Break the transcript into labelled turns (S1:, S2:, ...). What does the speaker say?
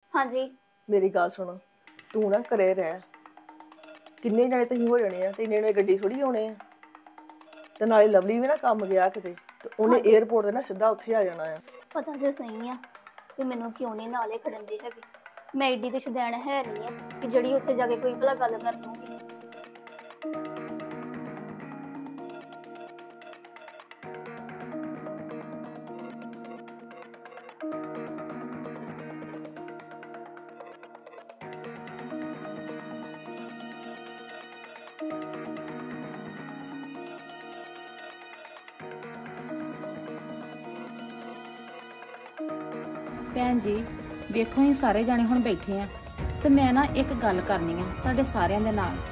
S1: हाँ जी।
S2: मेरी गल सुन, तू ना घरे रह। किन्ने जने तुसीं हो जाने आ ते इन्ने जने गड्डी थोड़ी आने आ। ते नाले लवली भी ना कम्म गया किते ते
S1: हाँ
S2: उन्हें
S1: जी,
S2: एयरपोर्ट ते ना सीधा उत्थे आ जाना आ।
S1: पता तो सही आ भी मैनू क्यों नहीं नाले खड़न दे है। मैं एडी तो शदैन है नहीं है कि जड़ी उत्थे जाके कोई भला गल कर लूंगी।
S3: ਭੈਣ ਜੀ ਵੇਖੋ ਅਸੀਂ ਸਾਰੇ ਜਾਣੇ ਹੁਣ ਬੈਠੇ ਆ ਤੇ ਮੈਂ ਨਾ ਇੱਕ ਗੱਲ ਕਰਨੀ ਆ ਤੁਹਾਡੇ ਸਾਰਿਆਂ ਦੇ ਨਾਲ।